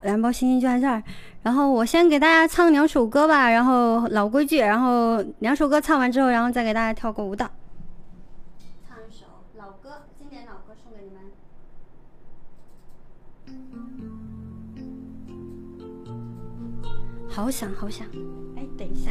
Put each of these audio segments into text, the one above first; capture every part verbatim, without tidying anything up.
蓝包星星就在这儿。然后我先给大家唱两首歌吧，然后老规矩，然后两首歌唱完之后，然后再给大家跳个舞蹈。唱一首老歌，经典老歌送给你们。好想好想，哎，等一下。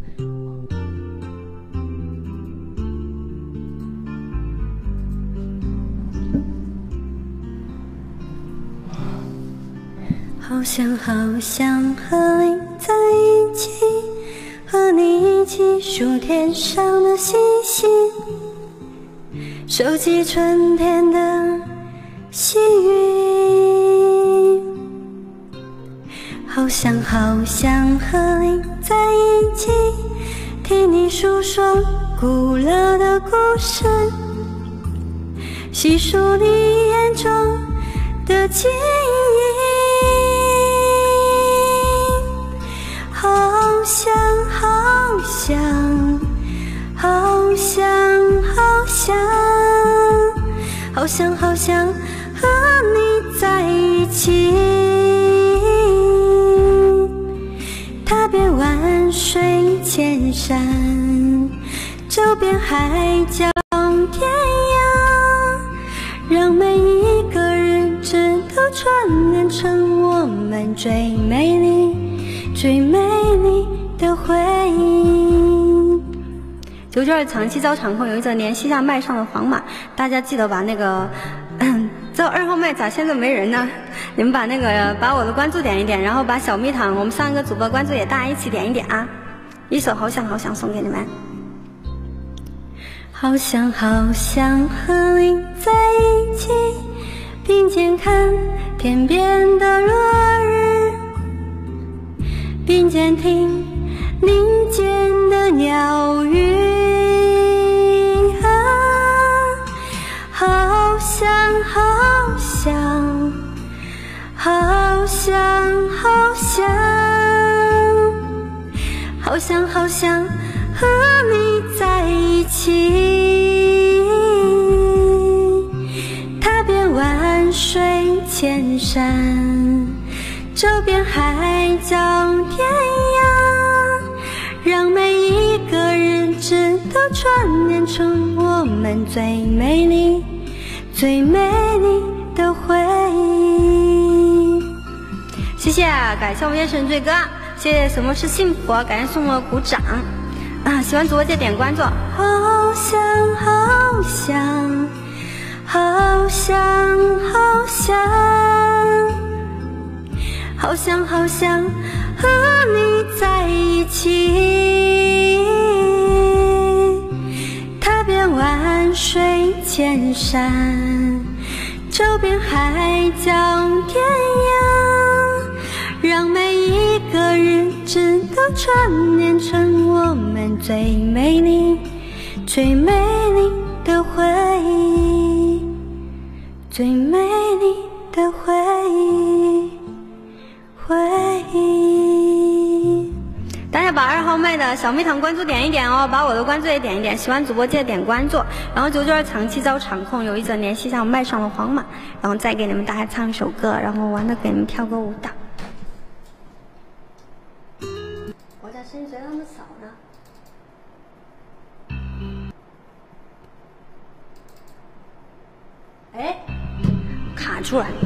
好想好想和你在一起，和你一起数天上的星星，收集春天的细雨。好想好想和你在一起，听你诉说古老的故事，细数你眼中的记忆。好想好想好想好想好想好想和你在一起，踏遍万水千山，走遍海角天涯，让每一个日子都串联成我们最美丽最美丽的回忆。九九二长期招场控，有一则联系下麦上的黄马，大家记得把那个嗯，这二号麦咋现在没人呢？你们把那个把我的关注点一点，然后把小蜜糖我们上一个主播关注也大家一起点一点啊！一首好想好想送给你们。好想好想和你在一起，并肩看天边的落日，并肩听林间的鸟语。啊，好想好想好想好想好想好想和你在一起，踏遍万水千山，走遍海角天涯，让每一个日子都串联成我们最美丽最美丽的回忆。谢谢，感谢我们夜神醉哥，谢谢什么是幸福，感谢送我鼓掌啊！喜欢主播记得点关注。好想好想好想好想好想好想和你在一起，踏遍万水千山，走遍海角天涯，让每一个日子都串联成我们最美丽最美丽的回忆，最美丽的回忆回忆。大家把二号麦的小蜜糖关注点一点哦，把我的关注也点一点，喜欢主播记得点关注。然后九九二长期招场控，有一则联系上麦上的黄马，然后再给你们大家唱一首歌，然后完了给你们跳个舞蹈。我家声音谁那么少呢？哎，卡住了。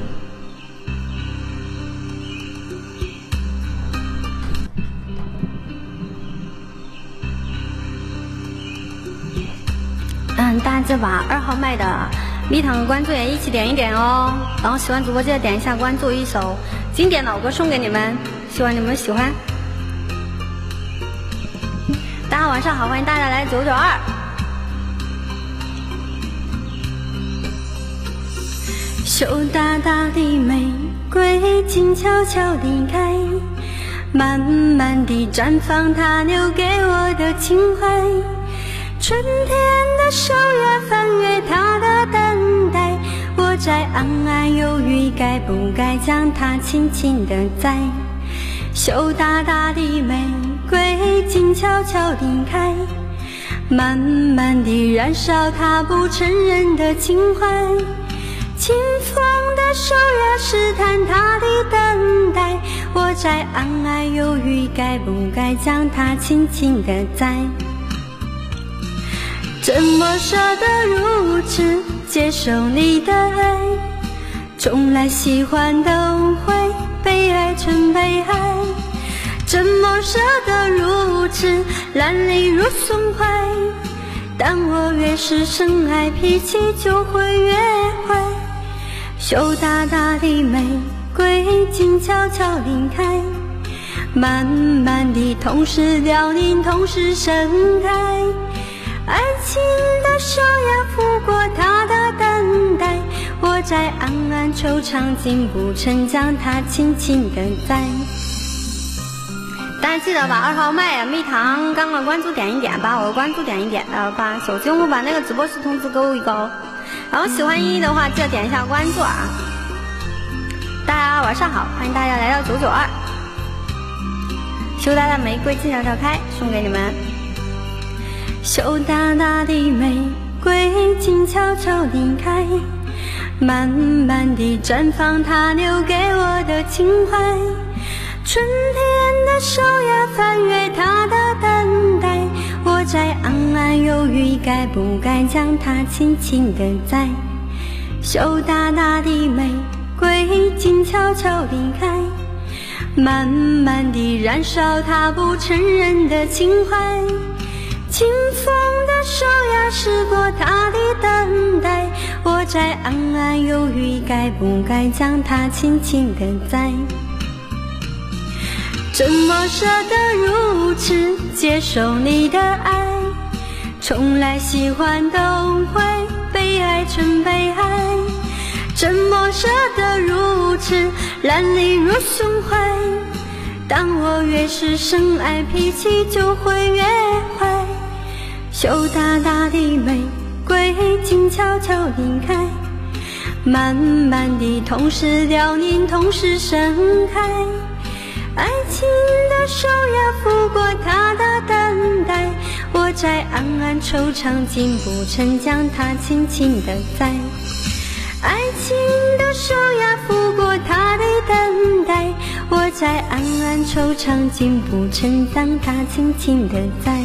嗯，大家记得把二号麦的蜜糖的关注也一起点一点哦。然后喜欢主播记得点一下关注，一首经典老歌送给你们，希望你们喜欢。大家晚上好，欢迎大家来九九二。羞答答的玫瑰静悄悄地开，慢慢地绽放它留给我的情怀。春天的手也翻越它的等待，我在暗暗犹豫该不该将它轻轻地摘。羞答答的玫瑰静悄悄地开，慢慢地燃烧它不承认的情怀。清风的手也试探它的等待， 在暗暗犹豫，该不该将它轻轻地摘？怎么舍得如此接受你的爱？从来喜欢都会被爱成被爱，怎么舍得如此烂泥如松怀？当我越是深爱，脾气就会越坏。羞答答的玫瑰静悄悄离开，慢慢地同时凋零，同时盛开。爱情的手呀抚过他的等待，我在暗暗惆怅，竟不曾将它轻轻地摘。大家记得把二号麦啊、蜜糖刚刚关注点一点，把我关注点一点，呃，把手机用户把那个直播室通知勾一勾。然后喜欢依依的话，记得点一下关注啊！大家晚上好，欢迎大家来到九九二。羞答答玫瑰静悄悄开，送给你们。羞答答的玫瑰静悄悄离开，慢慢地绽放它留给我的情怀。春天的手呀翻越它的等待，我在暗暗犹豫，该不该将它轻轻地摘。羞答答的玫瑰静悄悄离开，慢慢地燃烧它不承认的情怀。清风的手呀驶过它的等待，我在暗暗犹豫，该不该将它轻轻地摘。怎么舍得如此接受你的爱？从来喜欢都会被爱成被爱，怎么舍得如此烂泥如松怀？当我越是深爱，脾气就会越坏。羞答答的玫瑰静悄悄离开，慢慢地同时凋零，同时盛开。爱情的手呀抚过它的等待，我在暗暗惆怅，竟不曾将它轻轻地摘。爱情的手呀抚过它的等待，我在暗暗惆怅，竟不曾将它轻轻地摘。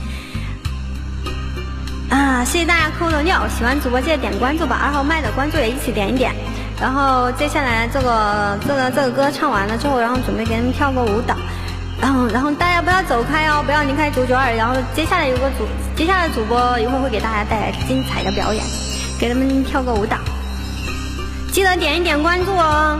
啊，谢谢大家扣的尿，喜欢主播记得点关注，把二号麦的关注也一起点一点。然后接下来这个这个这个歌唱完了之后，然后准备给你们跳个舞蹈，然后然后大家不要走开哦，不要离开九九二。然后接下来有个主，接下来主播一会儿会给大家带来精彩的表演，给他们跳个舞蹈，记得点一点关注哦。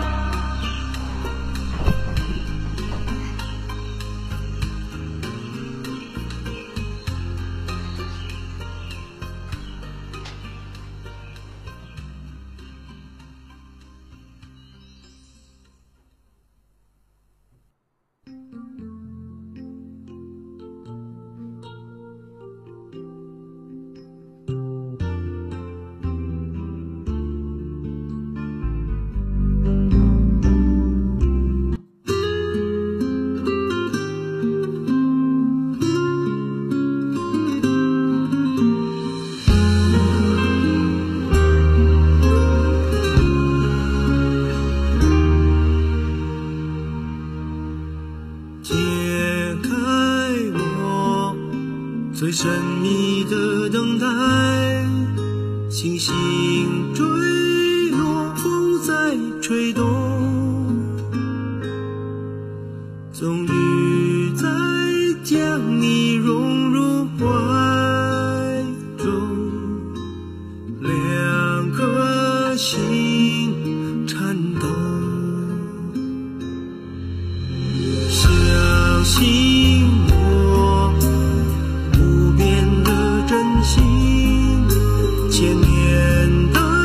最神秘的等待，星星坠落，风在吹动，终于在将你融入怀中，两颗心颤抖，相信我无边的真心，千年的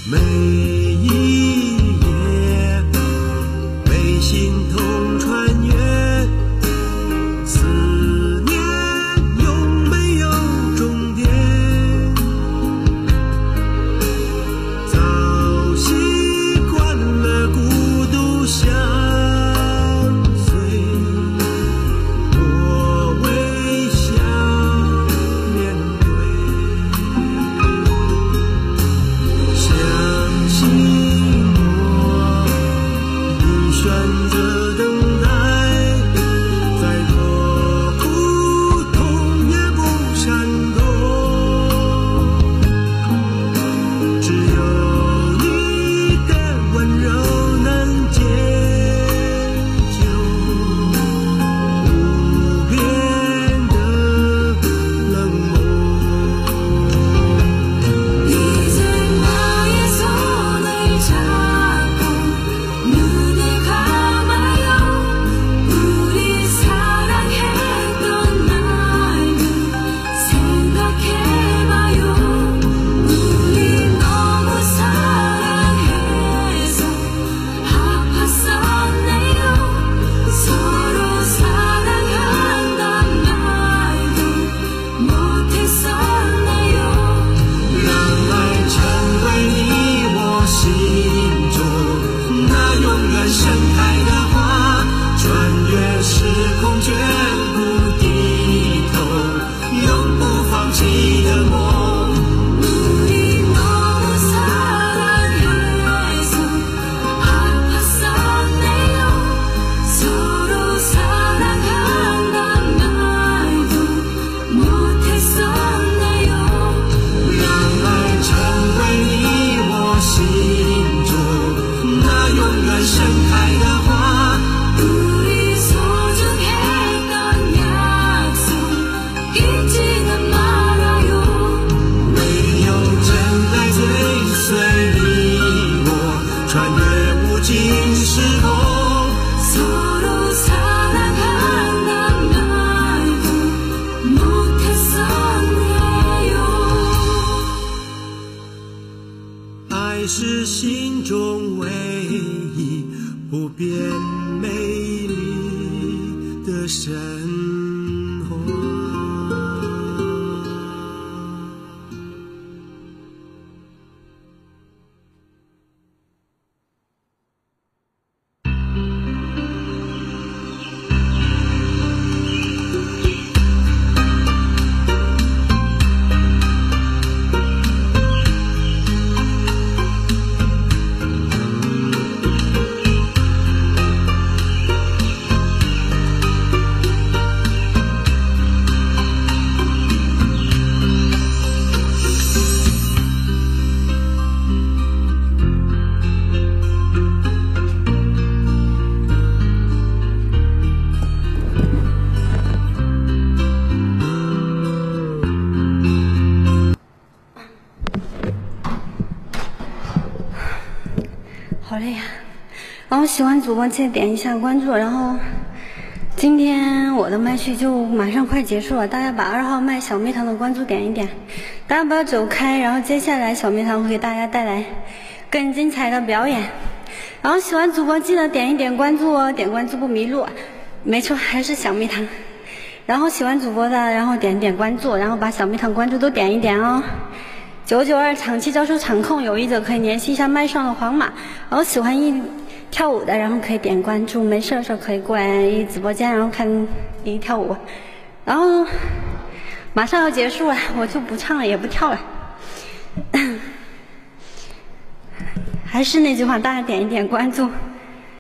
每一夜被心痛穿越，思念永没有终点，早习惯了孤独相随，我微笑面对，相信我，你选择等待，再多苦痛也不闪躲，只有你的温柔能解救无边的冷漠。 이제 나의 손을 잡고 눈을 감아요. 우리 사랑했던 날들 생각해봐요. 우리 너무 사랑해서 아팠었네요. 서로 사랑한단 말도 못했었네요. 让爱成为你我心中那永远盛开的花，穿越时空绝不低头，永不放弃的梦。 우리 너무 사랑해서 아팠었네요. 서로 사랑한단 말도 못했었네요. 让爱成为你我心中那永远盛开的花， 우리 소중했던 약속 잊지는 말아요. 唯有真爱追随你我，穿越无尽时空。 서로 사랑한단 말도 못했었네요. 爱是心中唯一不变美丽的神话。 好累呀！然后喜欢主播记得点一下关注，然后今天我的麦序就马上快结束了，大家把二号麦小蜜糖的关注点一点，大家不要走开，然后接下来小蜜糖会给大家带来更精彩的表演。然后喜欢主播记得点一点关注哦，点关注不迷路，没错，还是小蜜糖。然后喜欢主播的，然后点点关注，然后把小蜜糖关注都点一点哦。九九二长期招收场控，有意者可以联系一下麦上的黄马。然后喜欢一跳舞的，然后可以点关注，没事的时候可以过来一直播间，然后看一跳舞。然后马上要结束了，我就不唱了，也不跳了。还是那句话，大家点一点关注。